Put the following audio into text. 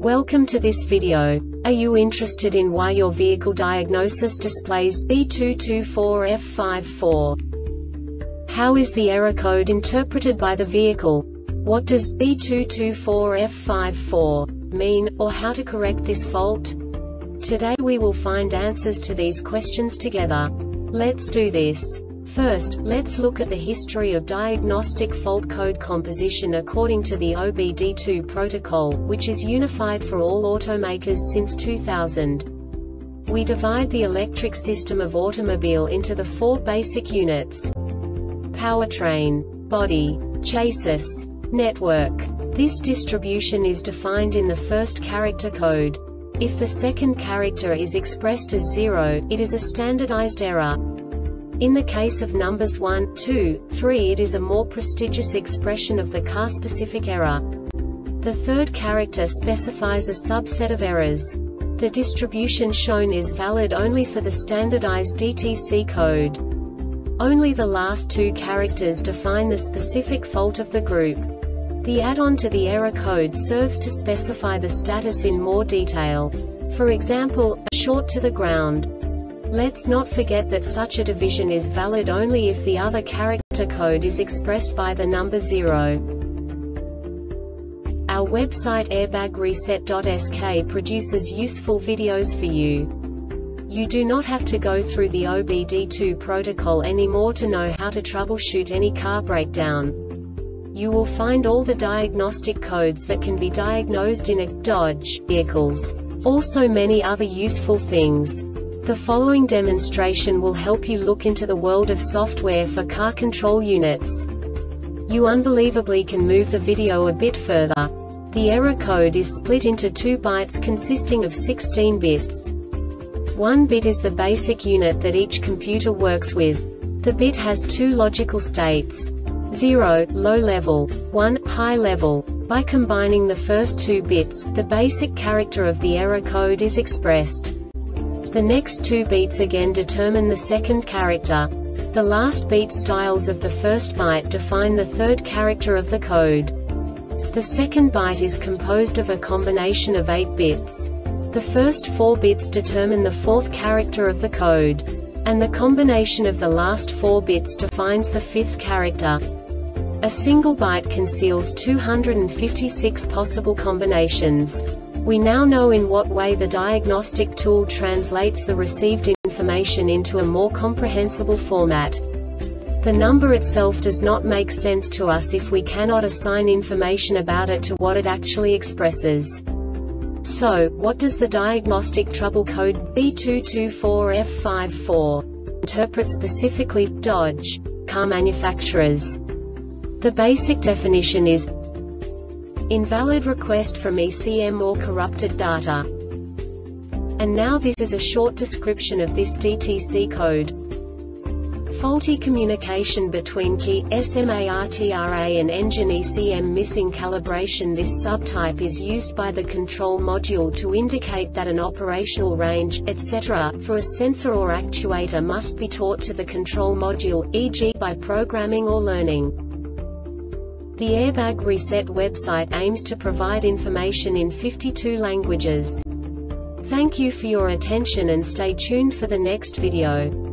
Welcome to this video. Are you interested in why your vehicle diagnosis displays B224F54? How is the error code interpreted by the vehicle? What does B224F54 mean, or how to correct this fault? Today we will find answers to these questions together. Let's do this. First, let's look at the history of diagnostic fault code composition according to the OBD2 protocol, which is unified for all automakers since 2000. We divide the electric system of automobile into the four basic units: powertrain, body, chassis, network. This distribution is defined in the first character code. If the second character is expressed as 0, it is a standardized error. In the case of numbers 1, 2, 3, it is a more prestigious expression of the car-specific error. The third character specifies a subset of errors. The distribution shown is valid only for the standardized DTC code. Only the last two characters define the specific fault of the group. The add-on to the error code serves to specify the status in more detail. For example, a short to the ground. Let's not forget that such a division is valid only if the other character code is expressed by the number 0. Our website airbagreset.sk produces useful videos for you. You do not have to go through the OBD2 protocol anymore to know how to troubleshoot any car breakdown. You will find all the diagnostic codes that can be diagnosed in a Dodge vehicles. Also many other useful things. The following demonstration will help you look into the world of software for car control units. You unbelievably can move the video a bit further. The error code is split into 2 bytes consisting of 16 bits. 1 bit is the basic unit that each computer works with. The bit has 2 logical states: 0, low level, 1, high level. By combining the first 2 bits, the basic character of the error code is expressed. The next 2 beats again determine the second character. The last beat styles of the first byte define the third character of the code. The second byte is composed of a combination of 8 bits. The first 4 bits determine the fourth character of the code. And the combination of the last 4 bits defines the fifth character. A single byte conceals 256 possible combinations. We now know in what way the diagnostic tool translates the received information into a more comprehensible format. The number itself does not make sense to us if we cannot assign information about it to what it actually expresses. So, what does the diagnostic trouble code B224F54 interpret specifically for Dodge car manufacturers? The basic definition is invalid request from ECM or corrupted data. And now this is a short description of this DTC code. Faulty communication between key SMARTRA and engine ECM. Missing calibration. This subtype is used by the control module to indicate that an operational range, etc., for a sensor or actuator must be taught to the control module, e.g. by programming or learning. The Airbag Reset website aims to provide information in 52 languages. Thank you for your attention and stay tuned for the next video.